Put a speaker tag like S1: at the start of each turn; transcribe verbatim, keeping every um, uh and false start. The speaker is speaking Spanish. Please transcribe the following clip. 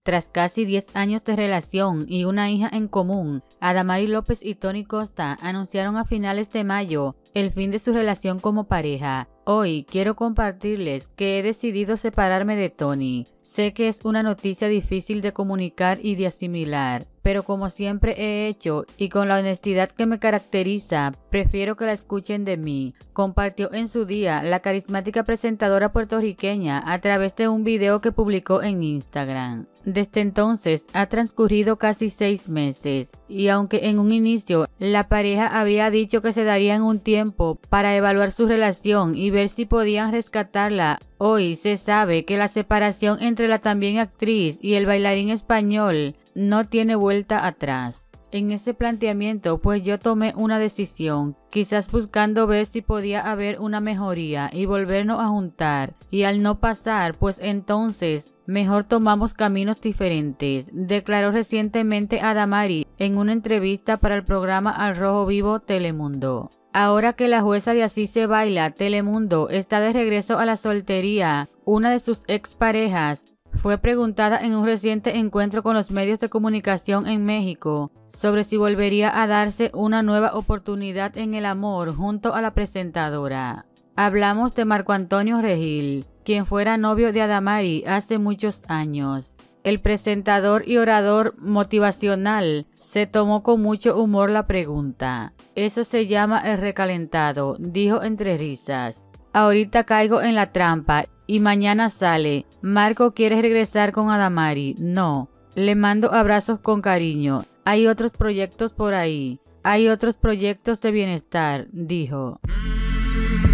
S1: Tras casi diez años de relación y una hija en común, Adamari López y Tony Costa anunciaron a finales de mayo el fin de su relación como pareja. Hoy quiero compartirles que he decidido separarme de Tony. Sé que es una noticia difícil de comunicar y de asimilar, pero como siempre he hecho y con la honestidad que me caracteriza, prefiero que la escuchen de mí, compartió en su día la carismática presentadora puertorriqueña a través de un video que publicó en Instagram. Desde entonces ha transcurrido casi seis meses y aunque en un inicio la pareja había dicho que se darían un tiempo para evaluar su relación y ver si podían rescatarla, hoy se sabe que la separación entre la también actriz y el bailarín español no tiene vuelta atrás. En ese planteamiento pues yo tomé una decisión, quizás buscando ver si podía haber una mejoría y volvernos a juntar, y al no pasar pues entonces mejor tomamos caminos diferentes, declaró recientemente Adamari en una entrevista para el programa Al Rojo Vivo Telemundo. Ahora que la jueza de Así se baila, Telemundo, está de regreso a la soltería, una de sus exparejas fue preguntada en un reciente encuentro con los medios de comunicación en México sobre si volvería a darse una nueva oportunidad en el amor junto a la presentadora. Hablamos de Marco Antonio Regil, quien fuera novio de Adamari hace muchos años. El presentador y orador motivacional se tomó con mucho humor la pregunta. Eso se llama el recalentado, dijo entre risas. Ahorita caigo en la trampa y mañana sale. Marco quiere regresar con Adamari. No, le mando abrazos con cariño. Hay otros proyectos por ahí. Hay otros proyectos de bienestar, dijo.